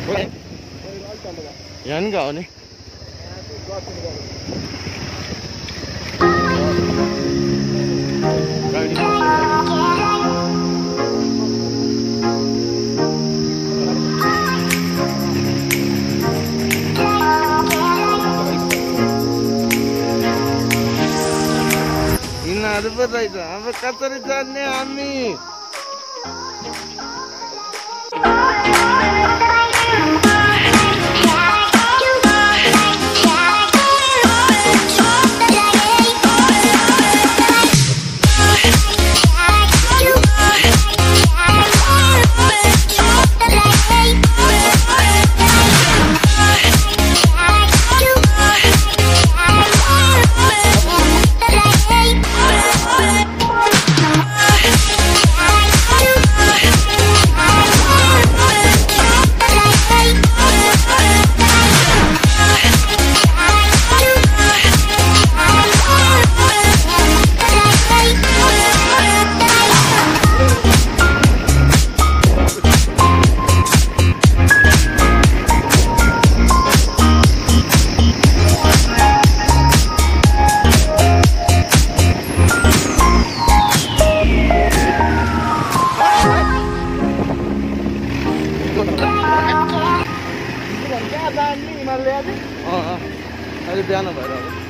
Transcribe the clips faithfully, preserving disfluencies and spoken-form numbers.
यहाँ नि गयो नि यिनीहरू पो रहेछ अब कसरी जाने हामी अहिले बिहान भएर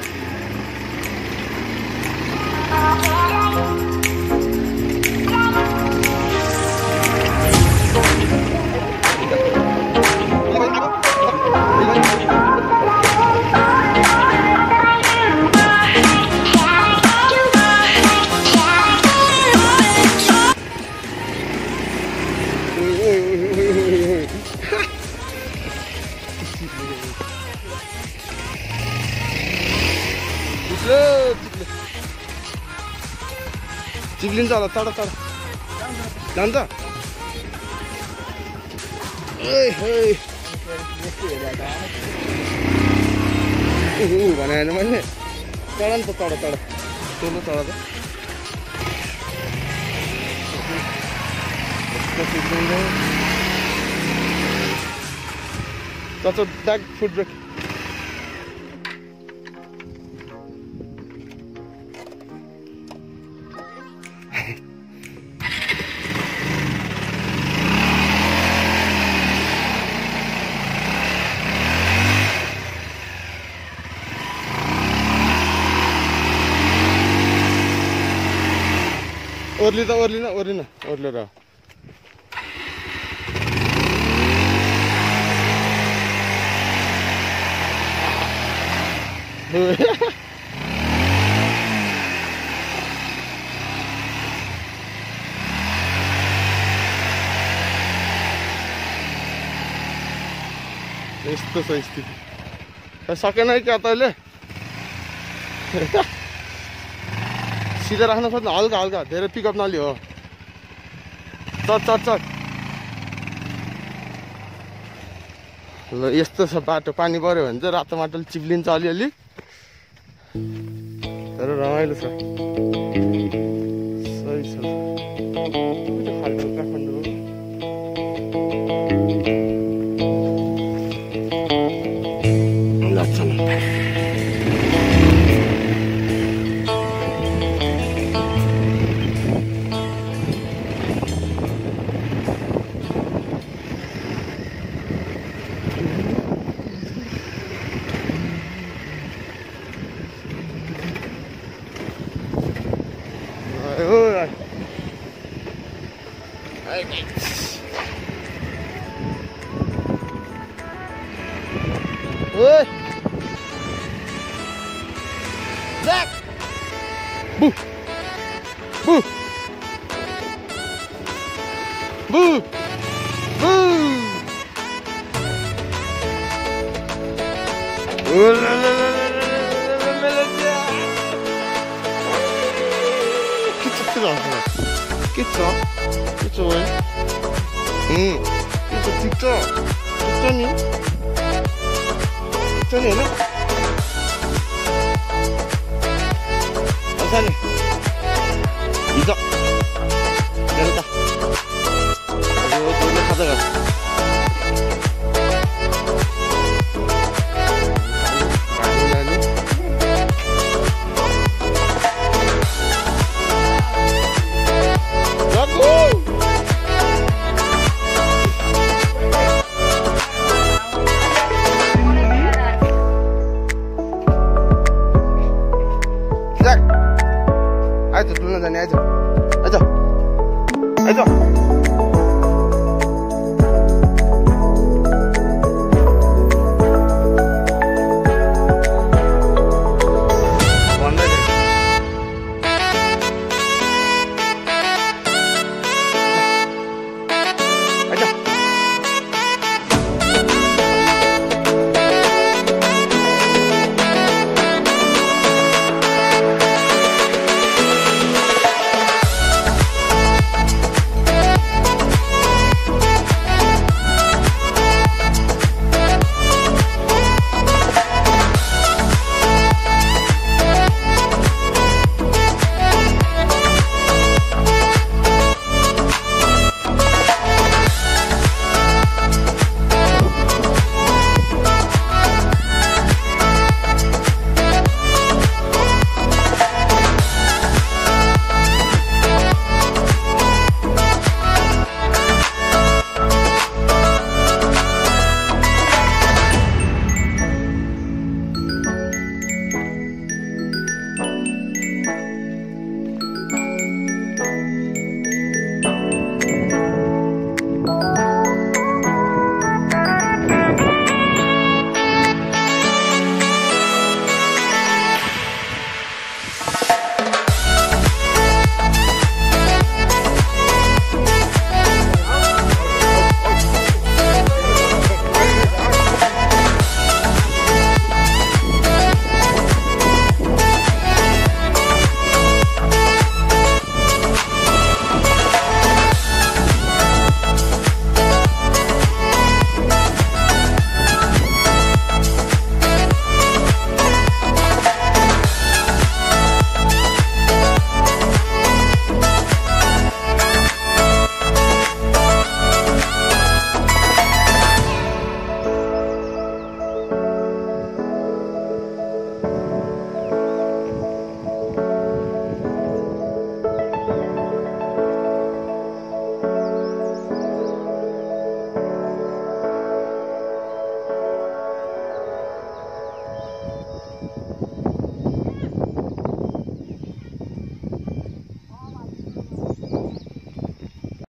चिप्लिन्छ होला चढ चढ जान्छ भने मैले चढ नि त चढ चढ टोलो चढ त चढ ब्याक फुट ब्रेक ओर्ली त ओर्ली न ओर्ली न ओर्लेर यस्तो छ स्थिति सकेन है क्या तैँले सिधा राख्न खोज्नु हल्का हल्का धेरै पिकअप नलियो हो चट चट चट ल यस्तो छ बाटो पानी पर्यो भने चाहिँ रातो माटोले चिप्लिन्छ अलिअलि तर रमाइलो छ सही छ खालको Kathmandu Oi! Zach! Boo! Boo! Boo! Boo! Oh la la la la la la la la! Kitsa kitsa. Kitsa. Kitsa 왜? 응. kitsa kitsa. kitsa니? kitsa니 ना? 아사니. 이자. 내렸다. 이거 돈을 가져가.